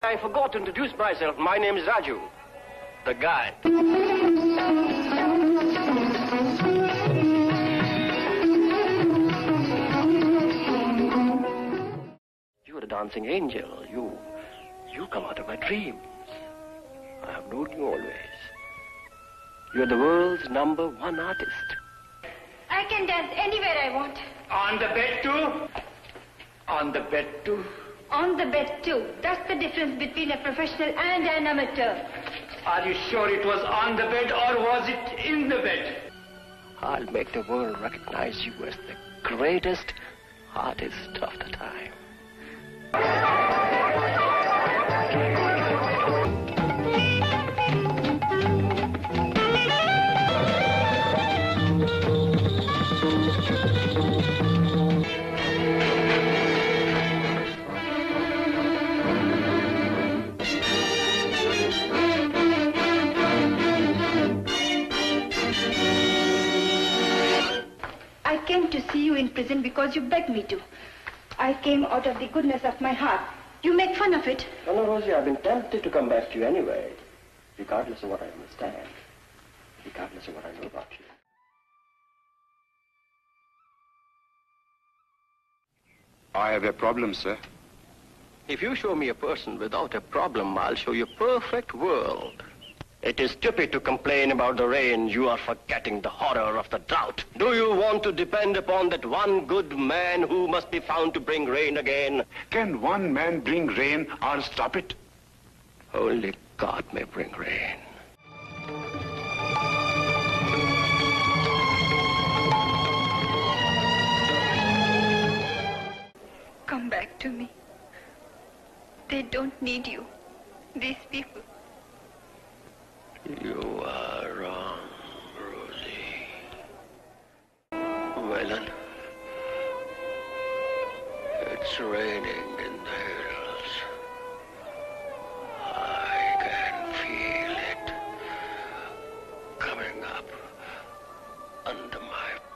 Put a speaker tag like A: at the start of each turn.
A: I forgot to introduce myself. My name is Raju, the guy. You're a dancing angel. You come out of my dreams. I have known you always. You're the world's #1 artist.
B: I can dance anywhere I want.
C: On the bed too? On the bed too?
B: On the bed too. That's the difference between a professional and an amateur.
C: Are you sure it was on the bed or was it in the bed?
A: I'll make the world recognize you as the greatest artist of the time.
B: I came to see you in prison because you begged me to. I came out of the goodness of my heart. You make fun of it.
A: No, Rosie, I've been tempted to come back to you anyway, regardless of what I understand, regardless of what I know about you.
D: I have a problem, sir.
A: If you show me a person without a problem, I'll show you a perfect world. It is stupid to complain about the rain. You are forgetting the horror of the drought. Do you want to depend upon that one good man who must be found to bring rain again?
D: Can one man bring rain or stop it?
A: Only God may bring rain.
B: Come back to me. They don't need you. These people.
A: You are wrong, Rosie. Waylon, it's raining in the hills. I can feel it coming up under my